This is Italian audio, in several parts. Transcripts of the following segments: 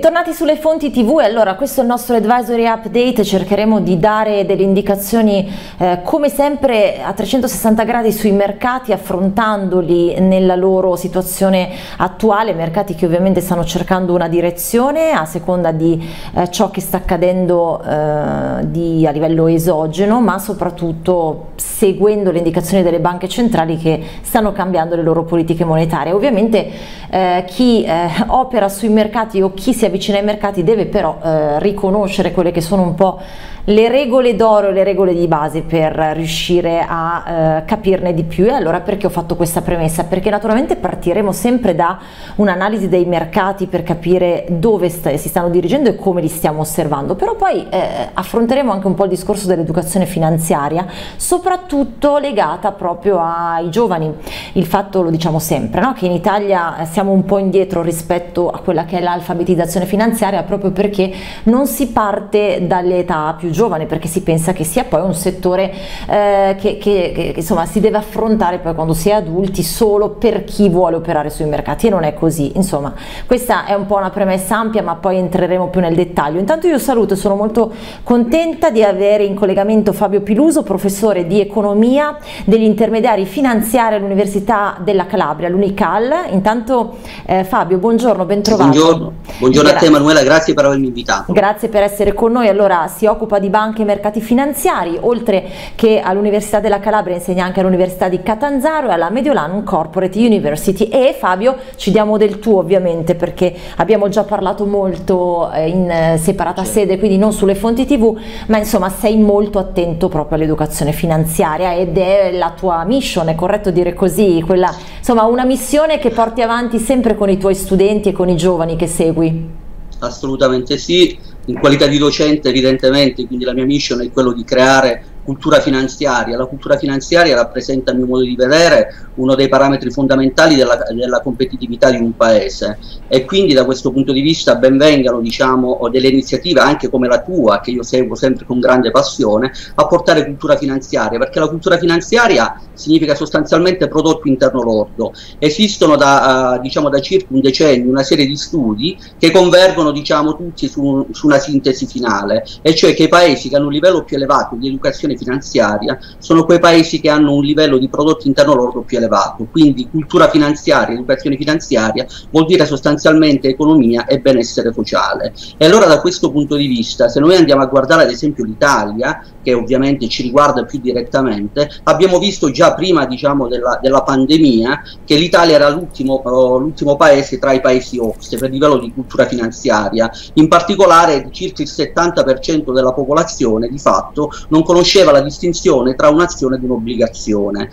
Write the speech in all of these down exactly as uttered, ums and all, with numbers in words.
Bentornati sulle fonti tivù. E allora questo è il nostro advisory update, cercheremo di dare delle indicazioni eh, come sempre a trecentosessanta gradi sui mercati, affrontandoli nella loro situazione attuale, mercati che ovviamente stanno cercando una direzione a seconda di eh, ciò che sta accadendo eh, di, a livello esogeno, ma soprattutto seguendo le indicazioni delle banche centrali che stanno cambiando le loro politiche monetarie. Ovviamente eh, chi eh, opera sui mercati o chi si avvicina ai mercati deve però eh, riconoscere quelle che sono un po' le regole d'oro e le regole di base per riuscire a eh, capirne di più. E allora perché ho fatto questa premessa? Perché naturalmente partiremo sempre da un'analisi dei mercati per capire dove sta, si stanno dirigendo e come li stiamo osservando, però poi eh, affronteremo anche un po' il discorso dell'educazione finanziaria, soprattutto legata proprio ai giovani. Il fatto, lo diciamo sempre, no? Che in Italia siamo un po' indietro rispetto a quella che è l'alfabetizzazione finanziaria, proprio perché non si parte dalle età più giovani, perché si pensa che sia poi un settore eh, che, che, che insomma si deve affrontare poi quando si è adulti solo per chi vuole operare sui mercati, e non è così. Insomma, questa è un po' una premessa ampia, ma poi entreremo più nel dettaglio. Intanto io saluto e sono molto contenta di avere in collegamento Fabio Piluso, professore di economia degli intermediari finanziari all'Università della Calabria, l'Unical. Intanto eh, Fabio, buongiorno, ben trovato. Buongiorno, buongiorno a te Emanuela, grazie per avermi invitato. Grazie per essere con noi. Allora, si occupa di banche e mercati finanziari, oltre che all'Università della Calabria insegna anche all'Università di Catanzaro e alla Mediolanum Corporate University. E Fabio, ci diamo del tuo ovviamente, perché abbiamo già parlato molto in separata Certo. sede, quindi non sulle fonti tivù, ma insomma sei molto attento proprio all'educazione finanziaria ed è la tua mission, è corretto dire così? Quella, insomma, una missione che porti avanti sempre con i tuoi studenti e con i giovani che segui. Assolutamente sì, in qualità di docente evidentemente, quindi la mia mission è quello di creare cultura finanziaria. La cultura finanziaria rappresenta, a mio modo di vedere, uno dei parametri fondamentali della, della competitività di un paese, e quindi da questo punto di vista ben vengano, diciamo, delle iniziative anche come la tua, che io seguo sempre con grande passione, a portare cultura finanziaria, perché la cultura finanziaria significa sostanzialmente prodotto interno lordo. Esistono da, uh, diciamo, da circa un decennio una serie di studi che convergono, diciamo, tutti su, su una sintesi finale, e cioè che i paesi che hanno un livello più elevato di educazione finanziaria sono quei paesi che hanno un livello di prodotto interno lordo più elevato. Quindi cultura finanziaria, educazione finanziaria vuol dire sostanzialmente economia e benessere sociale. E allora da questo punto di vista, se noi andiamo a guardare ad esempio l'Italia, che ovviamente ci riguarda più direttamente, abbiamo visto già prima, diciamo, della, della pandemia che l'Italia era l'ultimo uh, l'ultimo paese tra i paesi O C S E per livello di cultura finanziaria. In particolare circa il settanta per cento della popolazione di fatto non conosceva la distinzione tra un'azione ed un'obbligazione.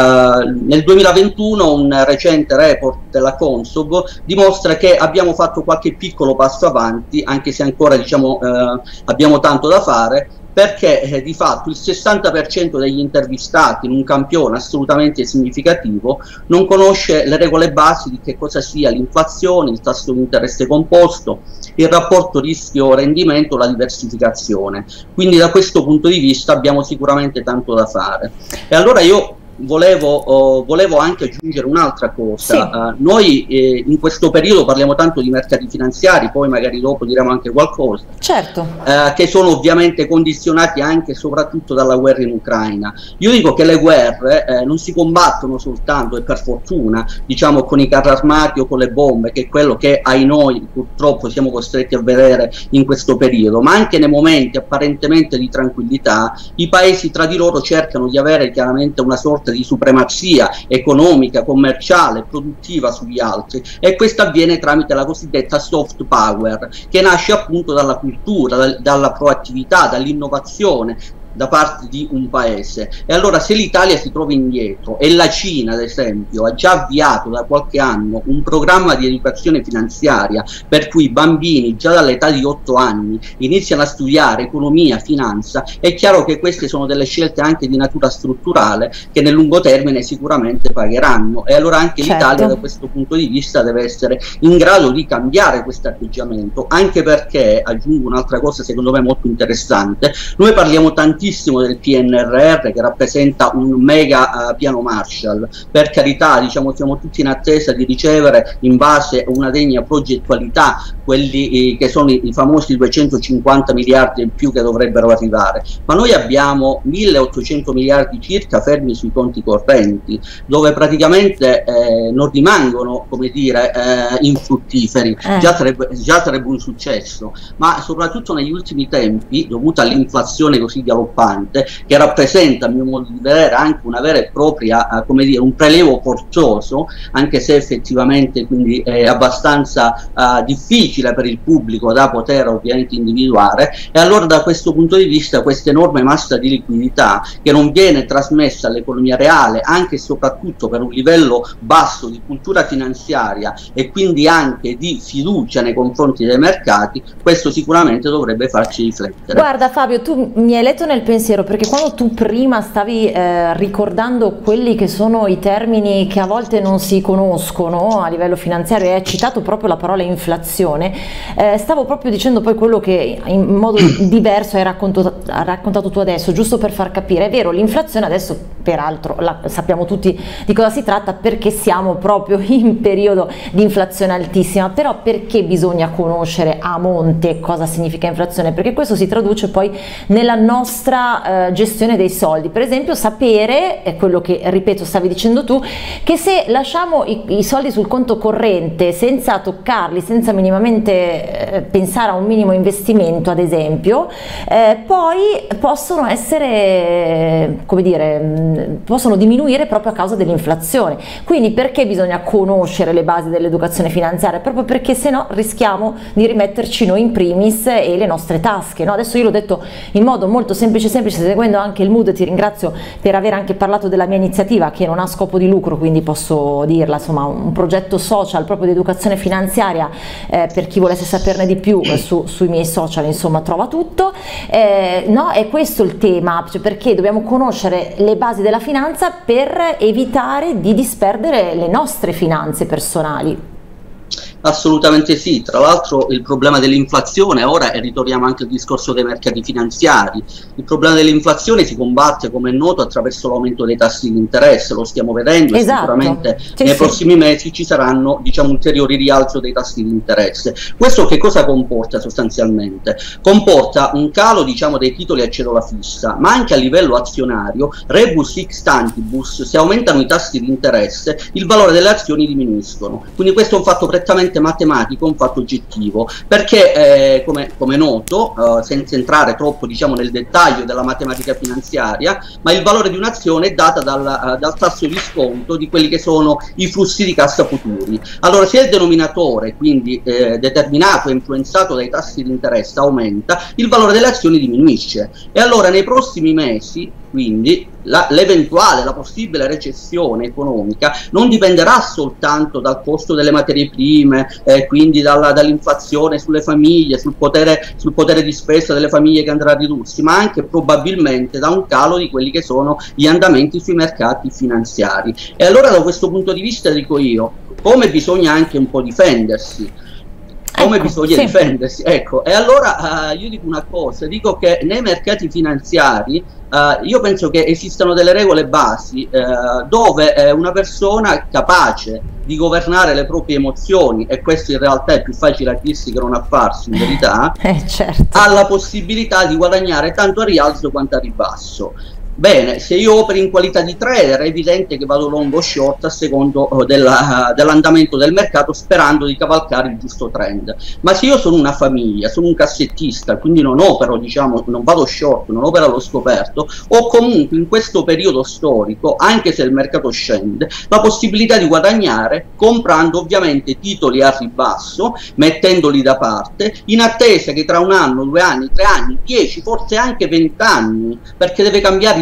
Uh, nel duemilaventuno un recente report della Consob dimostra che abbiamo fatto qualche piccolo passo avanti, anche se ancora, diciamo, uh, abbiamo tanto da fare, perché eh, di fatto il sessanta per cento degli intervistati in un campione assolutamente significativo non conosce le regole basi di che cosa sia l'inflazione, il tasso di interesse composto, il rapporto rischio-rendimento, la diversificazione. Quindi da questo punto di vista abbiamo sicuramente tanto da fare. E allora io Volevo, oh, volevo anche aggiungere un'altra cosa. Sì. Uh, noi eh, in questo periodo parliamo tanto di mercati finanziari, poi magari dopo diremo anche qualcosa, certo, uh, che sono ovviamente condizionati anche e soprattutto dalla guerra in Ucraina. Io dico che le guerre eh, non si combattono soltanto, e per fortuna, diciamo, con i carri armati o con le bombe, che è quello che ai noi purtroppo siamo costretti a vedere in questo periodo, ma anche nei momenti apparentemente di tranquillità i paesi tra di loro cercano di avere chiaramente una sorta di supremazia economica, commerciale, produttiva sugli altri, e questo avviene tramite la cosiddetta soft power, che nasce appunto dalla cultura, dal, dalla proattività, dall'innovazione da parte di un paese. E allora se l'Italia si trova indietro e la Cina ad esempio ha già avviato da qualche anno un programma di educazione finanziaria per cui i bambini già dall'età di otto anni iniziano a studiare economia, finanza, è chiaro che queste sono delle scelte anche di natura strutturale che nel lungo termine sicuramente pagheranno, e allora anche certo. l'Italia da questo punto di vista deve essere in grado di cambiare questo atteggiamento, anche perché, aggiungo un'altra cosa secondo me molto interessante, noi parliamo tantissimo altissimo del P N R R, che rappresenta un mega uh, piano Marshall. Per carità, diciamo, siamo tutti in attesa di ricevere, in base a una degna progettualità, quelli eh, che sono i, i famosi duecentocinquanta miliardi in più che dovrebbero arrivare, ma noi abbiamo milleottocento miliardi circa fermi sui conti correnti, dove praticamente eh, non rimangono, come dire, eh, infruttiferi. Eh. Già, sarebbe, già sarebbe un successo, ma soprattutto negli ultimi tempi, dovuta all'inflazione così galoppante, che rappresenta, a mio modo di vedere, anche una vera e propria, eh, come dire, un prelevo forzoso, anche se effettivamente quindi è abbastanza eh, difficile per il pubblico da poter ovviamente individuare. E allora da questo punto di vista questa enorme massa di liquidità che non viene trasmessa all'economia reale, anche e soprattutto per un livello basso di cultura finanziaria e quindi anche di fiducia nei confronti dei mercati, questo sicuramente dovrebbe farci riflettere. Guarda Fabio, tu mi hai letto nel pensiero, perché quando tu prima stavi eh, ricordando quelli che sono i termini che a volte non si conoscono a livello finanziario, e hai citato proprio la parola inflazione, eh, stavo proprio dicendo poi quello che in modo diverso hai raccontato, hai raccontato tu adesso, giusto per far capire. È vero, l'inflazione adesso peraltro la, sappiamo tutti di cosa si tratta, perché siamo proprio in periodo di inflazione altissima, però perché bisogna conoscere a monte cosa significa inflazione? Perché questo si traduce poi nella nostra eh, gestione dei soldi. Per esempio sapere, è quello che ripeto stavi dicendo tu, che se lasciamo i, i soldi sul conto corrente senza toccarli, senza minimamente eh, pensare a un minimo investimento ad esempio, eh, poi possono essere, come dire, mh, possono diminuire proprio a causa dell'inflazione. Quindi perché bisogna conoscere le basi dell'educazione finanziaria? Proprio perché se no rischiamo di rimetterci noi in primis e le nostre tasche, no? Adesso io l'ho detto in modo molto semplice semplice, seguendo anche il mood. Ti ringrazio per aver anche parlato della mia iniziativa, che non ha scopo di lucro, quindi posso dirla, insomma, un progetto social proprio di educazione finanziaria, eh, per chi volesse saperne di più eh, su, sui miei social, insomma trova tutto, eh, no? È questo il tema, cioè perché dobbiamo conoscere le basi della finanza per evitare di disperdere le nostre finanze personali. Assolutamente sì, tra l'altro il problema dell'inflazione, ora e ritorniamo anche al discorso dei mercati finanziari, il problema dell'inflazione si combatte, come è noto, attraverso l'aumento dei tassi di interesse, lo stiamo vedendo, esatto. E sicuramente sì, nei sì. prossimi mesi ci saranno, diciamo, ulteriori rialzo dei tassi di interesse. Questo che cosa comporta sostanzialmente? Comporta un calo, diciamo, dei titoli a cedola fissa, ma anche a livello azionario, rebus sic stantibus, se aumentano i tassi di interesse il valore delle azioni diminuiscono, quindi questo è un fatto prettamente matematico, un fatto oggettivo, perché eh, come, come noto, eh, senza entrare troppo, diciamo, nel dettaglio della matematica finanziaria, ma il valore di un'azione è data dal, uh, dal tasso di sconto di quelli che sono i flussi di cassa futuri. Allora, se il denominatore, quindi eh, determinato e influenzato dai tassi di interesse, aumenta, il valore delle azioni diminuisce, e allora nei prossimi mesi quindi l'eventuale, la, la possibile recessione economica non dipenderà soltanto dal costo delle materie prime, eh, quindi dall'inflazione sulle famiglie, sul potere, sul potere di spesa delle famiglie che andrà a ridursi, ma anche probabilmente da un calo di quelli che sono gli andamenti sui mercati finanziari. E allora da questo punto di vista dico io, come bisogna anche un po' difendersi, come ecco, bisogna sì. difendersi, ecco, e allora uh, io dico una cosa, dico che nei mercati finanziari uh, io penso che esistano delle regole basi uh, dove uh, una persona capace di governare le proprie emozioni, e questo in realtà è più facile a dirsi che non a farsi in verità, eh, certo. ha la possibilità di guadagnare tanto a rialzo quanto a ribasso. Bene, se io opero in qualità di trader è evidente che vado long o short a secondo uh, dell'andamento del mercato, sperando di cavalcare il giusto trend. Ma se io sono una famiglia, sono un cassettista, quindi non opero, diciamo, non vado short, non opero allo scoperto, ho comunque in questo periodo storico, anche se il mercato scende, la possibilità di guadagnare comprando ovviamente titoli a ribasso, mettendoli da parte, in attesa che tra un anno, due anni, tre anni, dieci, forse anche venti anni, perché deve cambiare il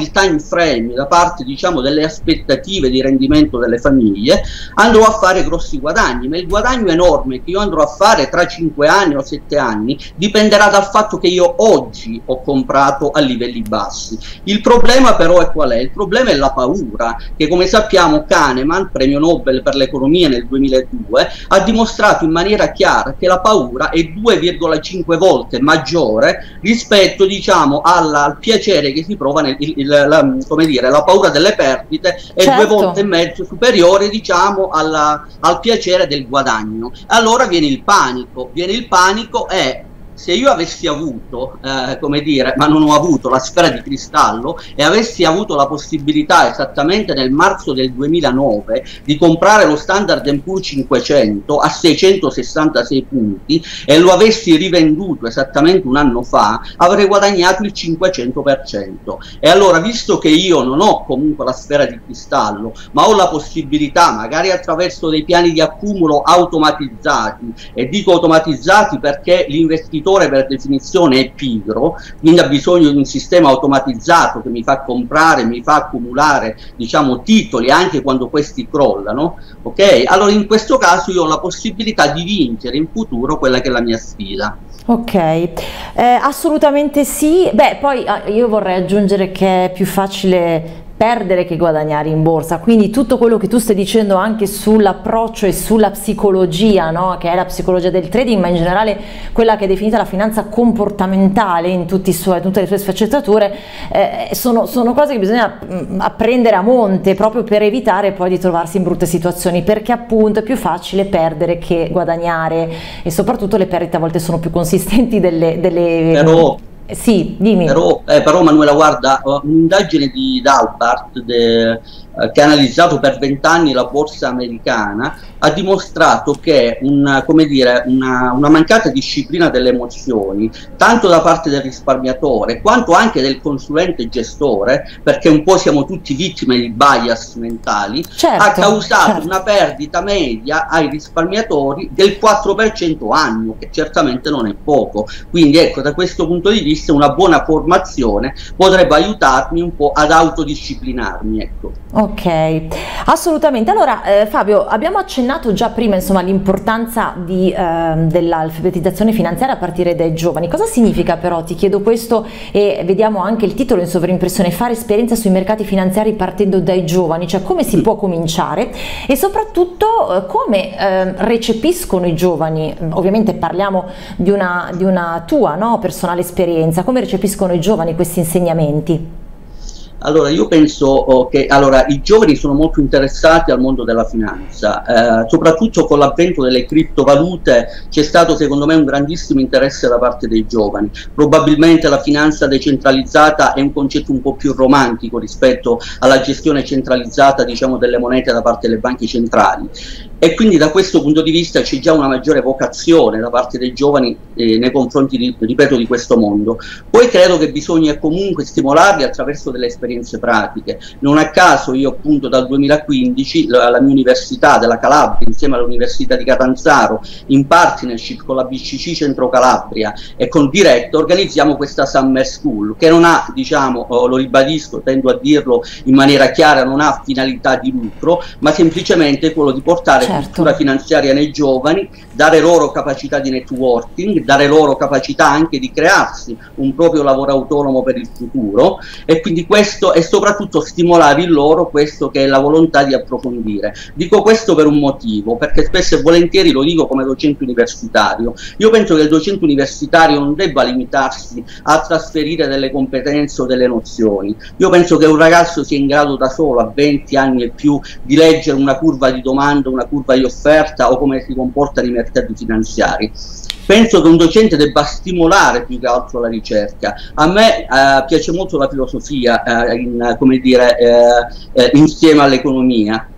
il time frame da parte, diciamo, delle aspettative di rendimento delle famiglie, andrò a fare grossi guadagni, ma il guadagno enorme che io andrò a fare tra cinque anni o sette anni dipenderà dal fatto che io oggi ho comprato a livelli bassi. Il problema però è qual è? Il problema è la paura, che come sappiamo Kahneman, premio Nobel per l'economia nel duemiladue, ha dimostrato in maniera chiara che la paura è due virgola cinque volte maggiore rispetto, diciamo, alla, al piacere che si prova nel, il, il, la, come dire, la paura delle perdite è certo. due volte e mezzo superiore, diciamo, alla, al piacere del guadagno. Allora viene il panico, viene il panico e se io avessi avuto, eh, come dire, ma non ho avuto la sfera di cristallo e avessi avuto la possibilità esattamente nel marzo del duemilanove di comprare lo Standard and Poor's cinquecento a seicentosessantasei punti e lo avessi rivenduto esattamente un anno fa, avrei guadagnato il cinquecento per cento. E allora, visto che io non ho comunque la sfera di cristallo, ma ho la possibilità, magari attraverso dei piani di accumulo automatizzati, e dico automatizzati perché l'investitore per definizione è pigro, quindi ha bisogno di un sistema automatizzato che mi fa comprare, mi fa accumulare, diciamo, titoli anche quando questi crollano, ok? Allora in questo caso io ho la possibilità di vincere in futuro quella che è la mia sfida. Ok, eh, assolutamente sì. Beh, poi ah, io vorrei aggiungere che è più facile perdere che guadagnare in borsa, quindi tutto quello che tu stai dicendo anche sull'approccio e sulla psicologia, no? Che è la psicologia del trading, ma in generale quella che è definita la finanza comportamentale in tutti i suoi, tutte le sue sfaccettature, eh, sono, sono cose che bisogna mh, apprendere a monte proprio per evitare poi di trovarsi in brutte situazioni, perché appunto è più facile perdere che guadagnare e soprattutto le perdite a volte sono più consistenti delle... delle Però... Sì, dimmi. Però, eh, però Manuela, guarda, un'indagine di Dalbart de, eh, che ha analizzato per vent'anni la borsa americana ha dimostrato che un, come dire, una, una mancata disciplina delle emozioni, tanto da parte del risparmiatore quanto anche del consulente gestore, perché un po' siamo tutti vittime di bias mentali, certo, ha causato certo. una perdita media ai risparmiatori del quattro per cento annuo, che certamente non è poco. Quindi ecco, da questo punto di vista una buona formazione potrebbe aiutarmi un po' ad autodisciplinarmi, ecco. Ok, assolutamente. Allora eh, Fabio, abbiamo accennato già prima, insomma, l'importanza di, eh, dell'alfabetizzazione finanziaria a partire dai giovani. Cosa significa però, ti chiedo questo, e vediamo anche il titolo in sovrimpressione, fare esperienza sui mercati finanziari partendo dai giovani, cioè come si può cominciare e soprattutto eh, come eh, recepiscono i giovani, ovviamente parliamo di una, di una tua, no, personale esperienza, come recepiscono i giovani questi insegnamenti? Allora, io penso oh, che allora, i giovani sono molto interessati al mondo della finanza, eh, soprattutto con l'avvento delle criptovalute c'è stato secondo me un grandissimo interesse da parte dei giovani. Probabilmente la finanza decentralizzata è un concetto un po' più romantico rispetto alla gestione centralizzata, diciamo, delle monete da parte delle banche centrali. E quindi da questo punto di vista c'è già una maggiore vocazione da parte dei giovani eh, nei confronti, di, ripeto, di questo mondo. Poi credo che bisogna comunque stimolarli attraverso delle esperienze pratiche. Non a caso io appunto dal duemilaquindici la, la mia università della Calabria insieme all'Università di Catanzaro, in partnership con la B C C Centro Calabria e con Diretta, organizziamo questa Summer School che non ha, diciamo, oh, lo ribadisco, tendo a dirlo in maniera chiara, non ha finalità di lucro, ma semplicemente quello di portare certo. cultura finanziaria nei giovani, dare loro capacità di networking, dare loro capacità anche di crearsi un proprio lavoro autonomo per il futuro, e quindi questo, e soprattutto stimolare in loro questo che è la volontà di approfondire. Dico questo per un motivo, perché spesso e volentieri lo dico come docente universitario. Io penso che il docente universitario non debba limitarsi a trasferire delle competenze o delle nozioni. Io penso che un ragazzo sia in grado da solo a venti anni e più di leggere una curva di domanda, una curva di offerta o come si comportano i mercati finanziari. Penso che un docente debba stimolare più che altro la ricerca. A me eh, piace molto la filosofia, eh, in, come dire, eh, eh, insieme all'economia.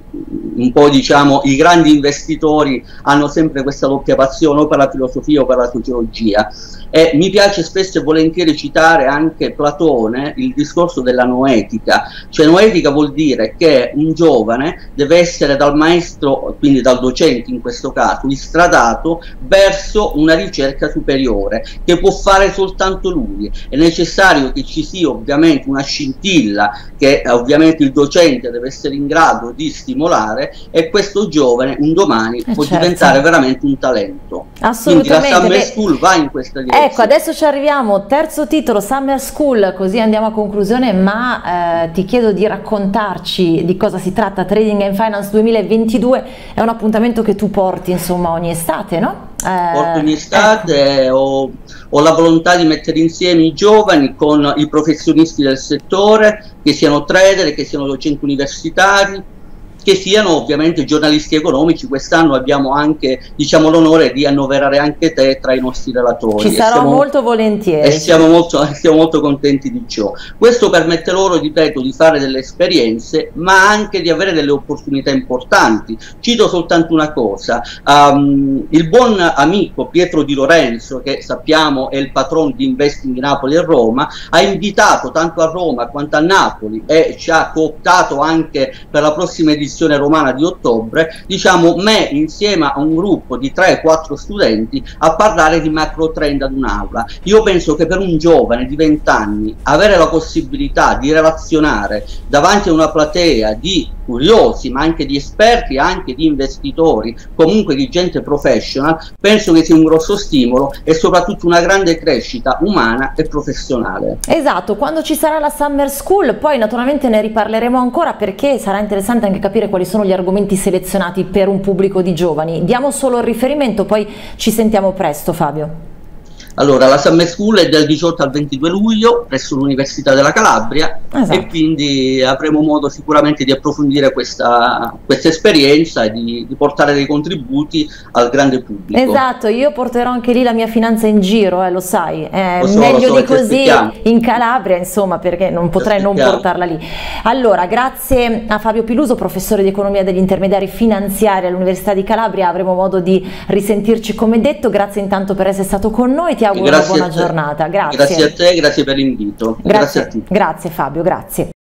un po', diciamo, i grandi investitori hanno sempre questa doppia passione, o per la filosofia o per la sociologia. E mi piace spesso e volentieri citare anche Platone, il discorso della noetica. Cioè, noetica vuol dire che un giovane deve essere dal maestro, quindi dal docente in questo caso, istradato verso una ricerca superiore che può fare soltanto lui. È necessario che ci sia ovviamente una scintilla che ovviamente il docente deve essere in grado di stimolare, e questo giovane un domani eh può certo. diventare veramente un talento. Assolutamente. Quindi la Summer School va in questa direzione. Ecco, adesso ci arriviamo, terzo titolo, Summer School, così andiamo a conclusione, ma eh, ti chiedo di raccontarci di cosa si tratta. Trading and Finance duemilaventidue è un appuntamento che tu porti, insomma, ogni estate, no? Eh, Porto ogni estate, ecco. ho, ho la volontà di mettere insieme i giovani con i professionisti del settore, che siano trader, che siano docenti universitari, che siano ovviamente giornalisti economici. Quest'anno abbiamo anche, diciamo, l'onore di annoverare anche te tra i nostri relatori. Ci sarò siamo, molto volentieri. E siamo molto, siamo molto contenti di ciò. Questo permette loro, ripeto, di fare delle esperienze, ma anche di avere delle opportunità importanti. Cito soltanto una cosa: um, il buon amico Pietro Di Lorenzo, che sappiamo è il patron di Investing in Napoli e Roma, ha invitato tanto a Roma quanto a Napoli, e ci ha cooptato anche per la prossima edizione romana di ottobre, diciamo, me insieme a un gruppo di tre quattro studenti a parlare di macro trend ad un'aula. Io penso che per un giovane di venti anni avere la possibilità di relazionare davanti a una platea di curiosi, ma anche di esperti, anche di investitori, comunque di gente professional, penso che sia un grosso stimolo e soprattutto una grande crescita umana e professionale. Esatto, quando ci sarà la Summer School poi naturalmente ne riparleremo ancora, perché sarà interessante anche capire quali sono gli argomenti selezionati per un pubblico di giovani. Diamo solo il riferimento, poi ci sentiamo presto, Fabio. Allora, la Summer School è dal diciotto al ventidue luglio presso l'Università della Calabria, esatto. E quindi avremo modo sicuramente di approfondire questa, questa esperienza e di, di portare dei contributi al grande pubblico. Esatto, io porterò anche lì la mia finanza in giro, eh, lo sai, è lo so, meglio lo so, di così in Calabria, insomma, perché non potrei non portarla lì. Allora, grazie a Fabio Piluso, professore di economia degli intermediari finanziari all'Università di Calabria, avremo modo di risentirci come detto. Grazie intanto per essere stato con noi, ti auguro grazie una buona giornata. Grazie. Grazie a te, grazie per l'invito. Grazie, grazie a tutti. Grazie Fabio, grazie.